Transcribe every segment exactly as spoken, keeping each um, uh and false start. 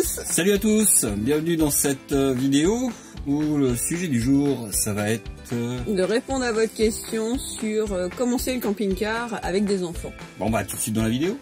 tous. Salut à tous, bienvenue dans cette vidéo où le sujet du jour, ça va être... de répondre à votre question sur euh, comment c'est le camping-car avec des enfants. Bon bah tout de suite dans la vidéo.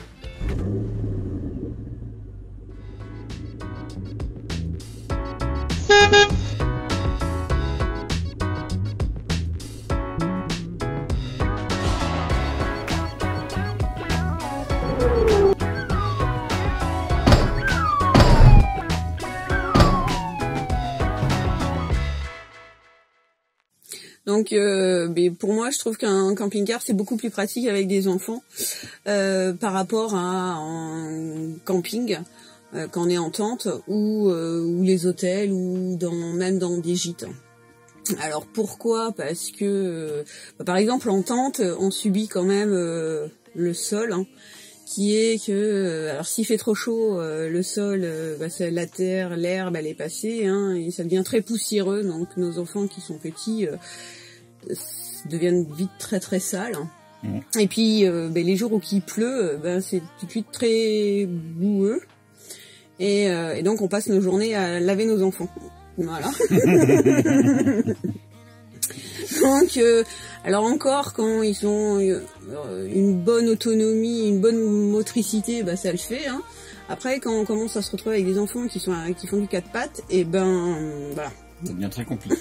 Donc, euh, mais pour moi, je trouve qu'un camping-car, c'est beaucoup plus pratique avec des enfants euh, par rapport à un camping euh, quand on est en tente ou, euh, ou les hôtels ou dans, même dans des gîtes. Alors pourquoi? Parce que, euh, bah, par exemple, en tente, on subit quand même euh, le sol, hein, qui est que, euh, alors s'il fait trop chaud, euh, le sol, euh, bah, c'est la terre, l'herbe, elle est passée, hein, et ça devient très poussiéreux. Donc nos enfants qui sont petits euh, deviennent vite très très sales. Mmh. Et puis euh, bah, les jours où il pleut, bah, c'est tout de suite très boueux. Et, euh, et donc on passe nos journées à laver nos enfants. Voilà. Donc, euh, alors encore, quand ils ont euh, une bonne autonomie, une bonne motricité, bah ça le fait. Hein. Après, quand on commence à se retrouver avec des enfants qui sont qui font du quatre pattes, et ben euh, voilà. Ça devient très compliqué.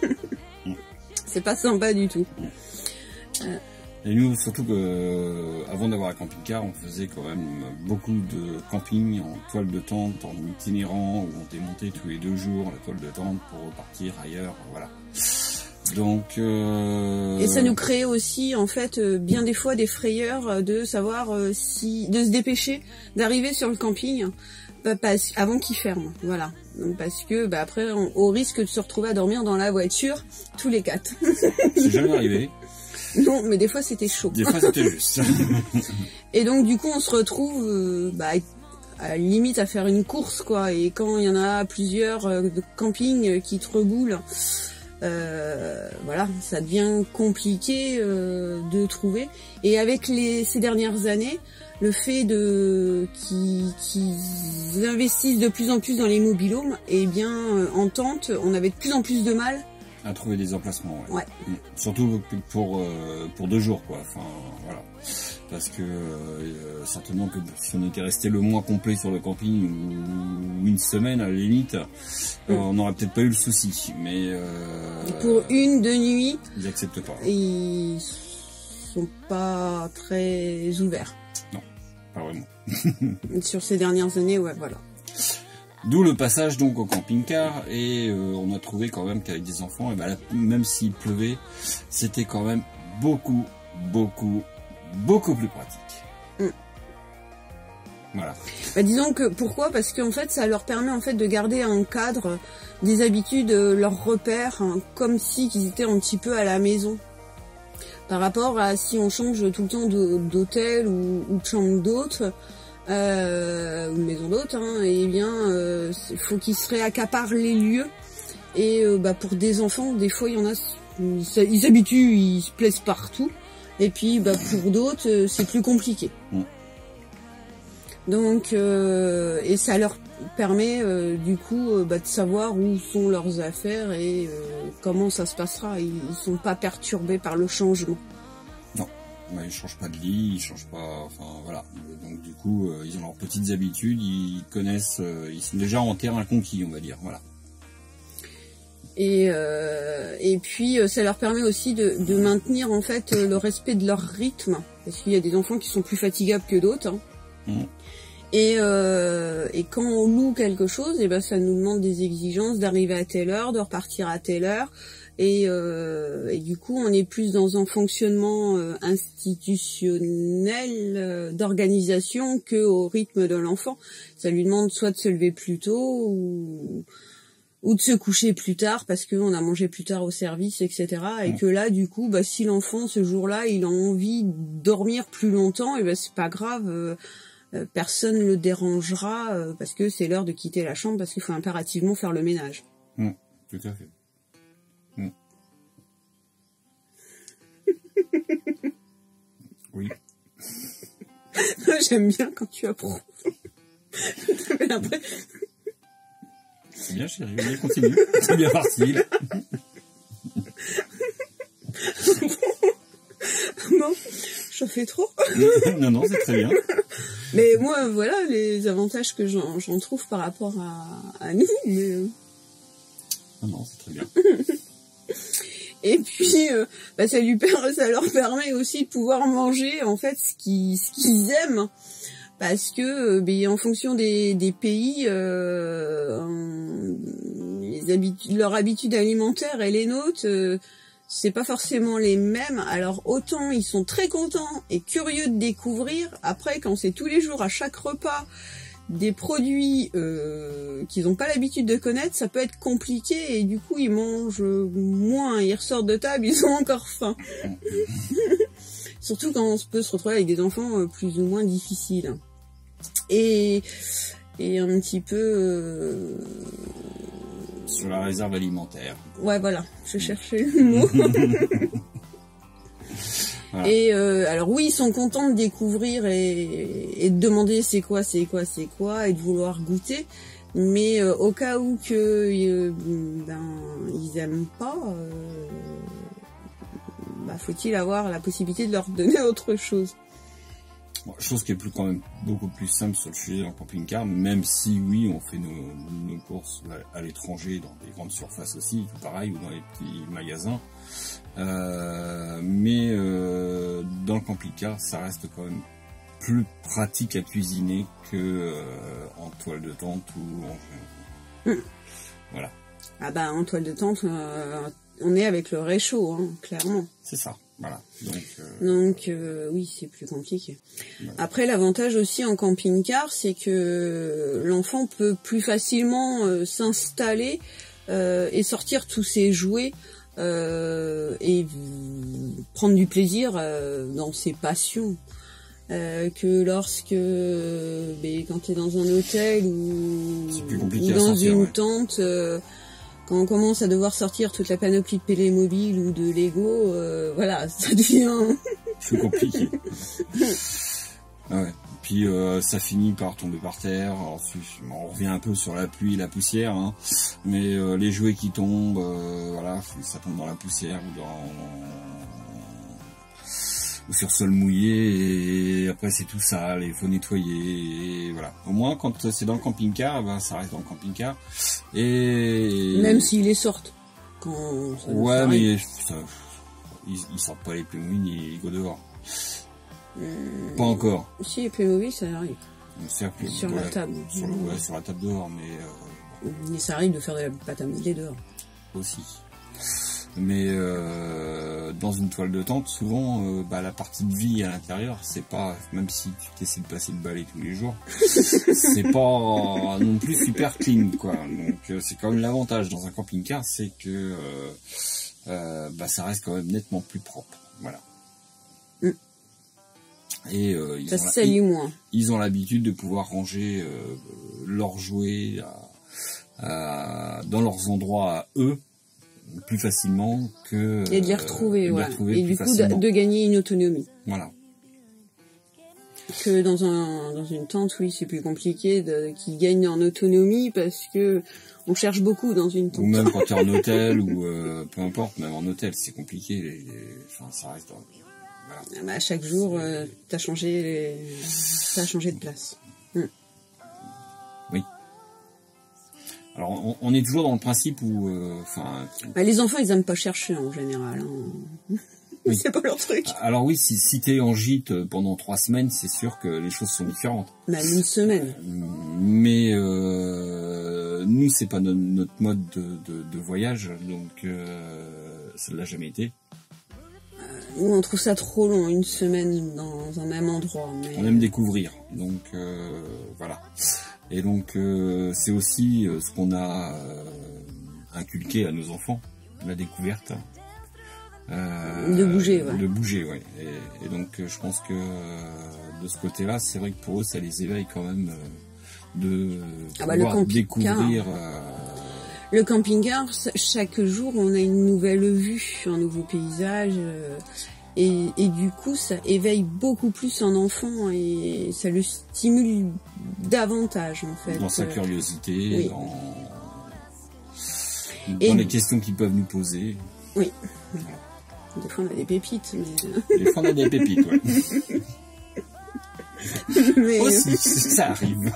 C'est pas sympa du tout. Euh. Et nous, surtout que euh, avant d'avoir un camping-car, on faisait quand même beaucoup de camping en toile de tente, en itinérant, où on démontait tous les deux jours la toile de tente pour repartir ailleurs, voilà. Donc euh... et ça nous crée aussi en fait euh, bien des fois des frayeurs de savoir euh, si de se dépêcher d'arriver sur le camping bah, parce, avant qu'il ferme, voilà. Donc, parce que bah, après on, au risque de se retrouver à dormir dans la voiture tous les quatre. C'est jamais arrivé. Non, mais des fois c'était chaud. Des fois c'était juste. Et donc du coup on se retrouve euh, bah, à la limite à faire une course quoi. Et quand il y en a plusieurs euh, de camping qui te reboulent, euh, voilà, ça devient compliqué euh, de trouver. Et avec les ces dernières années, le fait de qu'ils qu'ils investissent de plus en plus dans les mobil-homes, et bien euh, en tente, on avait de plus en plus de mal à trouver des emplacements, ouais. Ouais. Surtout pour euh, pour deux jours, quoi. Enfin, voilà. Parce que euh, certainement que si on était resté le mois complet sur le camping ou une semaine à la limite, mm. euh, on n'aurait peut-être pas eu le souci. Mais euh, pour une deux nuits, ils acceptent pas. Ils sont pas très ouverts. Non, pas vraiment. Sur ces dernières années, ouais, voilà. D'où le passage donc au camping-car et euh, on a trouvé quand même qu'avec des enfants, et ben là, même s'il pleuvait, c'était quand même beaucoup, beaucoup, beaucoup plus pratique. Mm. Voilà. Bah, disons que pourquoi? Parce qu'en fait, ça leur permet en fait de garder un cadre, des habitudes, leurs repères, hein, comme si qu'ils étaient un petit peu à la maison. Par rapport à si on change tout le temps d'hôtel ou, ou de chambre d'hôte. Euh, ou maison d'hôte, hein, et bien euh, faut qu'ils se réaccaparent les lieux et euh, bah, pour des enfants des fois il y en a ils s'habituent, ils se plaisent partout et puis bah, pour d'autres euh, c'est plus compliqué. Mm. Donc euh, et ça leur permet euh, du coup euh, bah, de savoir où sont leurs affaires et euh, comment ça se passera. Ils, ils sont pas perturbés par le changement. Non. Bah, ils changent pas de lit, ils changent pas, enfin voilà. Donc du coup, euh, ils ont leurs petites habitudes, ils connaissent, euh, ils sont déjà en terrain conquis, on va dire, voilà. Et euh, et puis ça leur permet aussi de, de maintenir en fait le respect de leur rythme, parce qu'il y a des enfants qui sont plus fatigables que d'autres. Hein. Mmh. Et euh, et quand on loue quelque chose, et ben ça nous demande des exigences d'arriver à telle heure, de repartir à telle heure. Et, euh, et du coup, on est plus dans un fonctionnement euh, institutionnel euh, d'organisation que au rythme de l'enfant. Ça lui demande soit de se lever plus tôt ou, ou de se coucher plus tard parce qu'on a mangé plus tard au service, et cetera. Et que là, du coup, bah, si l'enfant ce jour-là, il a envie de dormir plus longtemps, et ben c'est pas grave. Euh, personne ne le dérangera euh, parce que c'est l'heure de quitter la chambre parce qu'il faut impérativement faire le ménage. Mmh, tout à fait. Mmh. Oui. J'aime bien quand tu approuves. C'est bien, chérie, on continue. C'est bien parti, là. Bon, j'en fais trop. Non, non, c'est très bien. Mais moi, voilà les avantages que j'en, j'en trouve par rapport à, à nous. Mais... Non, non, c'est très bien. Et puis, euh, bah, ça, lui per- ça leur permet aussi de pouvoir manger, en fait, ce qu'ils, ce qu'ils aiment. Parce que, euh, bah, en fonction des, des pays, euh, les habitudes, leur habitude alimentaire et les nôtres, euh, c'est pas forcément les mêmes. Alors, autant ils sont très contents et curieux de découvrir. Après, quand c'est tous les jours, à chaque repas, des produits euh, qu'ils n'ont pas l'habitude de connaître, ça peut être compliqué et du coup ils mangent moins, ils ressortent de table, ils ont encore faim. Surtout quand on peut se retrouver avec des enfants plus ou moins difficiles. Et, et un petit peu... Euh... Sur la réserve alimentaire. Ouais, voilà, je cherchais le mot. Voilà. Et euh, alors oui, ils sont contents de découvrir et, et de demander c'est quoi, c'est quoi, c'est quoi, et de vouloir goûter. Mais euh, au cas où que euh, ben ils aiment pas, euh, bah, faut-il avoir la possibilité de leur donner autre chose. Bon, chose qui est plus quand même beaucoup plus simple sur le sujet en camping-car, même si oui, on fait nos, nos courses à l'étranger dans des grandes surfaces aussi, tout pareil, ou dans les petits magasins. Euh, mais euh, dans le camping-car, ça reste quand même plus pratique à cuisiner que euh, en toile de tente ou en... Mmh. Voilà. Ah bah en toile de tente, euh, on est avec le réchaud, hein, clairement. C'est ça. Voilà. Donc, euh... Donc euh, oui, c'est plus compliqué. Ouais. Après, l'avantage aussi en camping-car, c'est que l'enfant peut plus facilement euh, s'installer euh, et sortir tous ses jouets. Euh, et prendre du plaisir euh, dans ses passions euh, que lorsque euh, ben, quand tu es dans un hôtel ou, ou dans sortir, une ouais. tente euh, quand on commence à devoir sortir toute la panoplie de Playmobil ou de Lego euh, voilà, ça devient plus compliqué. Ouais. Puis euh, ça finit par tomber par terre. Ensuite, on revient un peu sur la pluie et la poussière, hein. Mais euh, les jouets qui tombent, euh, voilà, ça tombe dans la poussière ou dans ou sur sol mouillé. Et après, c'est tout sale. Il faut nettoyer. Et voilà. Au moins, quand c'est dans le camping-car, ben, ça reste dans le camping-car. Et même s'ils les sortent. Quand ça ouais, ça mais ça, ils, ils sortent pas les Playmobil ni les Lego dehors. Mmh. Pas encore. Si, les Playmobil, ça arrive. Sur ouais, la table. Sur, le, ouais, sur la table dehors, mais... Euh, mais ça arrive de faire de la pâte à modeler dehors. Aussi. Mais euh, dans une toile de tente, souvent, euh, bah, la partie de vie à l'intérieur, c'est pas... Même si tu t'essaies de passer le balai tous les jours, c'est pas non plus super clean, quoi. Donc euh, c'est quand même l'avantage dans un camping-car, c'est que euh, euh, bah, ça reste quand même nettement plus propre. Voilà. Mm. Et euh, ils, ça ont salue la, moins. Ils, ils ont l'habitude de pouvoir ranger euh, leurs jouets à, à, dans leurs endroits à eux plus facilement que et de les retrouver, euh, ouais. les retrouver et du coup de, de gagner une autonomie. Voilà. Que dans un dans une tente, oui, c'est plus compliqué de qu'ils gagnent en autonomie parce que on cherche beaucoup dans une tente. Ou même quand tu es en hôtel ou euh, peu importe, même en hôtel, c'est compliqué. Les, les, enfin, ça reste. Dans, voilà. Ah bah, chaque jour, euh, t'as changé, les... t'as changé de place. Hum. Oui. Alors, on, on est toujours dans le principe où, enfin. Euh, bah, les enfants, ils aiment pas chercher en général. Hein. Oui. C'est pas leur truc. Alors oui, si, si t'es en gîte pendant trois semaines, c'est sûr que les choses sont différentes. Bah, une semaine. Mais euh, nous, c'est pas notre, notre mode de, de, de voyage, donc euh, ça l'a jamais été. Nous, on trouve ça trop long, une semaine dans un même endroit. Mais... On aime découvrir, donc euh, voilà. Et donc euh, c'est aussi ce qu'on a euh, inculqué à nos enfants, la découverte. Euh, de bouger, ouais. De bouger, ouais. Et, et donc, je pense que euh, de ce côté-là, c'est vrai que pour eux, ça les éveille quand même euh, de ah bah, pouvoir découvrir. Euh... Le camping-car, chaque jour, on a une nouvelle vue, un nouveau paysage. Euh, Et, et du coup, ça éveille beaucoup plus un enfant et ça le stimule davantage, en fait. Dans sa curiosité, oui. dans, dans et les questions qu'ils peuvent nous poser. Oui. Des fois, on a des pépites. Mais... Des fois, on a des pépites, ouais. mais... Aussi, ça arrive.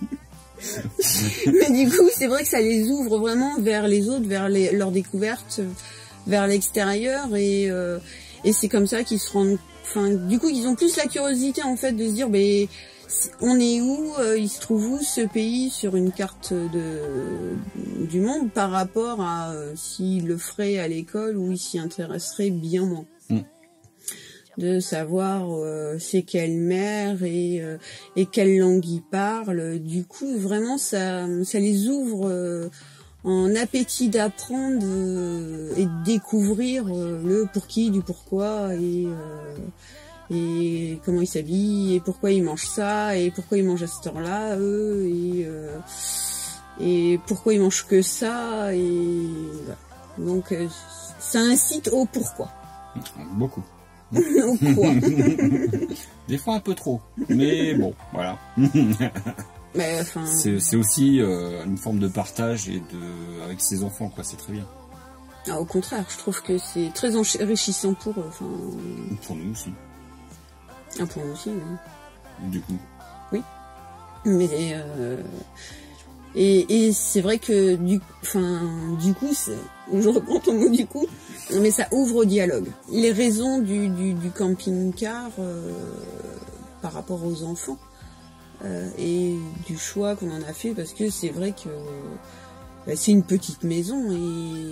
Mais du coup, c'est vrai que ça les ouvre vraiment vers les autres, vers les, leur découverte, vers l'extérieur et... Euh, Et c'est comme ça qu'ils se rendent, enfin, du coup, ils ont plus la curiosité en fait de se dire, ben, on est où, euh, il se trouve où ce pays sur une carte de du monde par rapport à euh, s'ils le feraient à l'école ou ils s'y intéresseraient bien moins. Mm. De savoir euh, c'est quelle mer et euh, et quelle langue ils parlent. Du coup, vraiment, ça ça les ouvre. Euh, en appétit d'apprendre euh, et de découvrir euh, le pour qui, du pourquoi et, euh, et comment ils s'habillent et pourquoi ils mangent ça et pourquoi ils mangent à cette heure-là eux et, euh, et pourquoi ils mangent que ça et voilà. Donc euh, ça incite au pourquoi. Beaucoup. Au quoi. Des fois un peu trop, mais bon, voilà. Mais, enfin... C'est aussi euh, une forme de partage et de avec ses enfants, quoi. C'est très bien. Ah, au contraire, je trouve que c'est très enrichissant pour eux. Enfin... Pour nous aussi. Ah, pour nous aussi, oui. Du coup. Oui. Mais euh... et, et c'est vrai que du, enfin, du coup, je reprends ton mot du coup, mais ça ouvre au dialogue. Les raisons du, du, du camping-car euh, par rapport aux enfants. Euh, et du choix qu'on en a fait parce que c'est vrai que bah, c'est une petite maison et,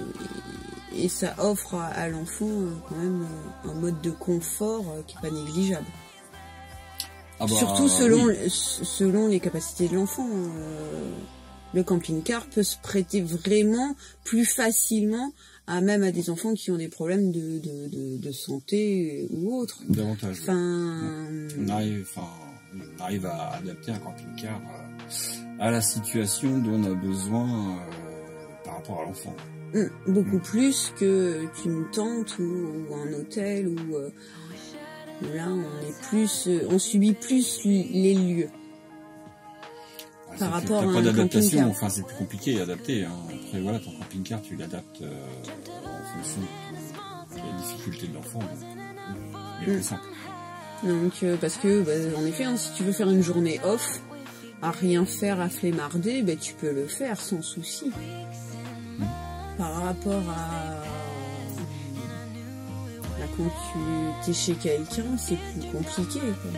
et ça offre à, à l'enfant euh, quand même euh, un mode de confort euh, qui est pas négligeable. Ah bah, Surtout selon, oui. selon les capacités de l'enfant. Euh, le camping-car peut se prêter vraiment plus facilement à même à des enfants qui ont des problèmes de, de, de, de santé ou autres. Davantage. Enfin, on arrive, enfin, on arrive à adapter un camping-car à la situation dont on a besoin euh, par rapport à l'enfant. Mmh, beaucoup mmh. plus que qu'une tente ou, ou un hôtel où euh, là on est plus, euh, on subit plus les lieux. Ah, par rapport à un d'adaptation, enfin c'est plus compliqué à adapter. Hein. Après voilà, ton camping-car tu l'adaptes euh, en fonction de la difficulté de l'enfant. C'est mmh. plus simple. Donc euh, parce que bah, en effet, hein, si tu veux faire une journée off, à rien faire, à flemmarder, bah, tu peux le faire sans souci. Mmh. Par rapport à... à quand tu es chez quelqu'un, c'est plus compliqué. Quoi.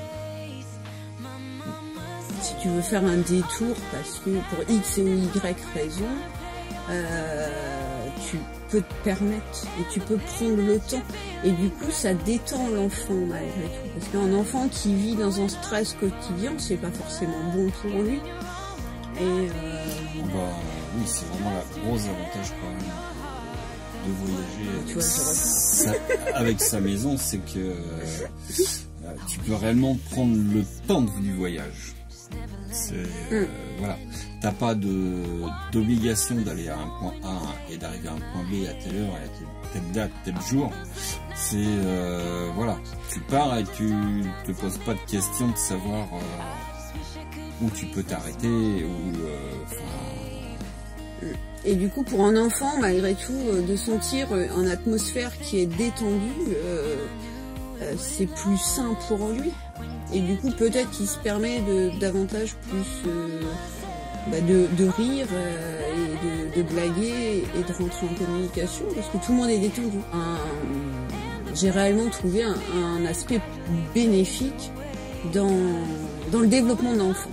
Si tu veux faire un détour parce que pour X ou Y raison, euh, tu peux te permettre et tu peux prendre le temps. Et du coup, ça détend l'enfant malgré tout. Parce qu'un enfant qui vit dans un stress quotidien, c'est pas forcément bon pour lui. Et euh... bah, oui, c'est vraiment la grosse avantage quand même de voyager avec, tu vois, sa, avec sa maison, c'est que euh, tu peux réellement prendre le temps du voyage. Euh, mm. Voilà, t'as pas de d'obligation d'aller à un point A et d'arriver à un point B à telle heure, à telle date, tel jour. C'est euh, voilà, tu pars et tu te poses pas de questions de savoir euh, où tu peux t'arrêter ou euh, et du coup pour un enfant malgré tout de sentir une atmosphère qui est détendue, euh, euh, c'est plus sain pour lui. Et du coup, peut-être qu'il se permet de davantage plus euh, bah de, de rire euh, et de, de blaguer et de rentrer en communication parce que tout le monde est détendu. Un, j'ai réellement trouvé un, un aspect bénéfique dans, dans le développement de l'enfant.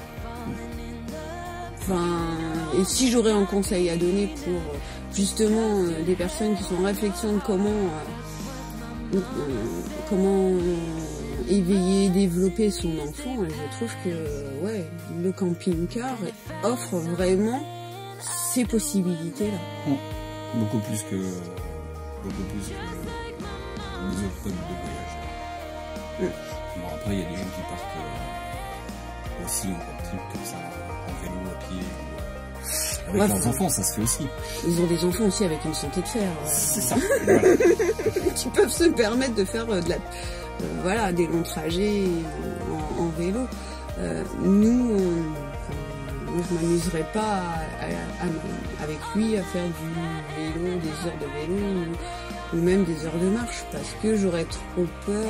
Enfin, et si j'aurais un conseil à donner pour justement euh, des personnes qui sont en réflexion de comment euh, euh, comment éveiller, développer son enfant, et je trouve que ouais, le camping-car offre vraiment ces possibilités-là. Mmh. Beaucoup plus que beaucoup plus que les autres modes de voyage. Mmh. Bon, après, il y a des gens qui partent euh, aussi en road trip comme ça, en vélo, à pied, ou Avec ouais, leurs enfants, ça se fait aussi. Ils ont des enfants aussi avec une santé de fer. C'est ça. Voilà. Qui peuvent se permettre de faire de la, euh, voilà, des longs trajets en, en vélo. Euh, nous, on, moi, je m'amuserais pas à, à, à, avec lui à faire du vélo, des heures de vélo ou, ou même des heures de marche parce que j'aurais trop peur.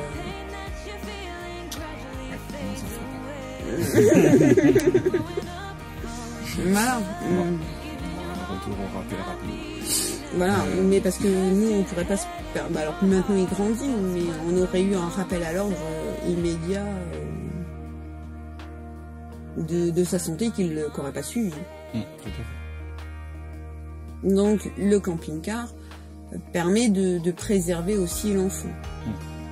Euh... Voilà. Bon. Retour au rappel rapide. Voilà, euh... mais parce que nous, on pourrait pas se perdre. Bah, alors que maintenant, il grandit, mais on aurait eu un rappel à l'ordre euh, immédiat euh, de, de sa santé qu'il n'aurait pas suivi. Mmh, tout à fait. Donc, le camping-car permet de, de préserver aussi l'enfant. Mmh.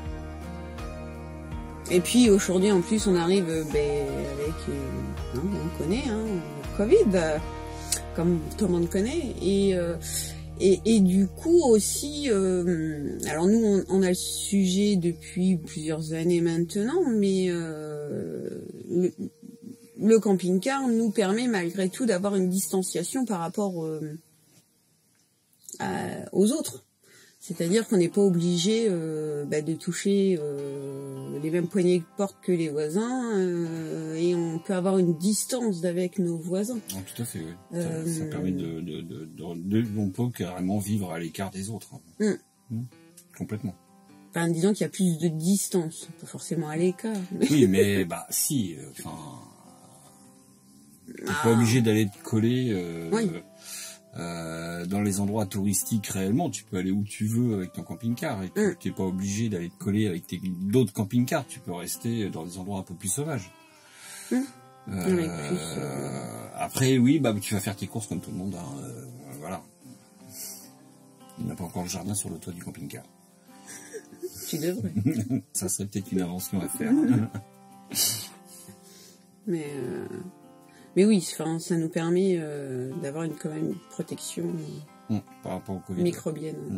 Et puis, aujourd'hui, en plus, on arrive ben, avec... Euh, hein, on connaît, hein, le Covid, euh, comme tout le monde connaît. Et... Euh, Et, et du coup aussi, euh, alors nous on, on a le sujet depuis plusieurs années maintenant, mais euh, le, le camping-car nous permet malgré tout d'avoir une distanciation par rapport euh, à, aux autres. C'est-à-dire qu'on n'est pas obligé euh, bah, de toucher euh, les mêmes poignées de porte que les voisins euh, et on peut avoir une distance avec nos voisins. Ah, tout à fait, oui. Euh, ça, ça permet de, de, de, de, de... On peut carrément vivre à l'écart des autres. Mmh. Mmh. Complètement. Enfin, disons qu'il y a plus de distance, pas forcément à l'écart. Mais... Oui, mais bah si, enfin... Euh, t'es ah. pas obligé d'aller te coller... Euh, oui. Euh, dans les endroits touristiques réellement, tu peux aller où tu veux avec ton camping-car et tu n'es mm. pas obligé d'aller te coller avec d'autres camping-cars, tu peux rester dans des endroits un peu plus sauvages. Mm. Euh, plus, euh... Après, oui, bah tu vas faire tes courses comme tout le monde, hein, euh, voilà. Il n'a pas encore le jardin sur le toit du camping-car. Tu devrais. Ça serait peut-être une invention à faire. Mais... Euh... Mais oui, enfin, ça nous permet euh, d'avoir une, quand même une protection mmh, par rapport au Covid, microbienne. Mmh.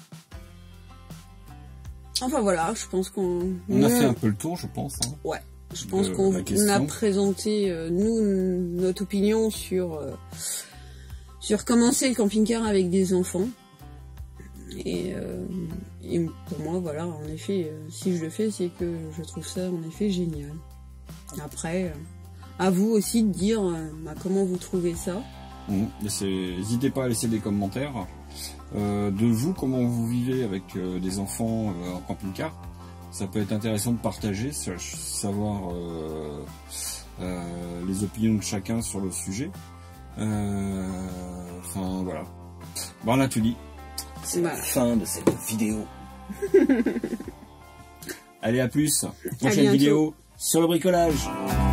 Enfin voilà, je pense qu'on... On nous, a fait un peu le tour, je pense. Hein, ouais, je pense qu'on a présenté, euh, nous, notre opinion sur, euh, sur comment c'est le camping-car avec des enfants. Et, euh, et pour moi, voilà, en effet, euh, si je le fais, c'est que je trouve ça, en effet, génial. Après... Euh, à vous aussi de dire euh, bah, comment vous trouvez ça. Mmh. N'hésitez pas à laisser des commentaires. Euh, de vous, comment vous vivez avec euh, des enfants euh, en camping-car. Ça peut être intéressant de partager, savoir euh, euh, les opinions de chacun sur le sujet. Euh, enfin, voilà. Bon, on a tout dit. C'est voilà. La fin de cette vidéo. Allez, à plus. Prochaine vidéo sur le bricolage.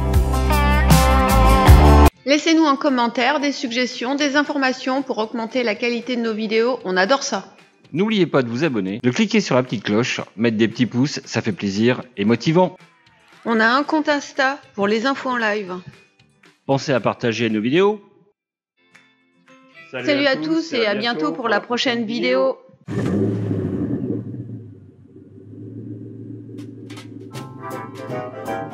Laissez-nous en commentaire des suggestions, des informations pour augmenter la qualité de nos vidéos, on adore ça. N'oubliez pas de vous abonner, de cliquer sur la petite cloche, mettre des petits pouces, ça fait plaisir et motivant. On a un compte Insta pour les infos en live. Pensez à partager nos vidéos. Salut, Salut à, à tous, tous et à bientôt, bientôt pour la prochaine vidéo. vidéo.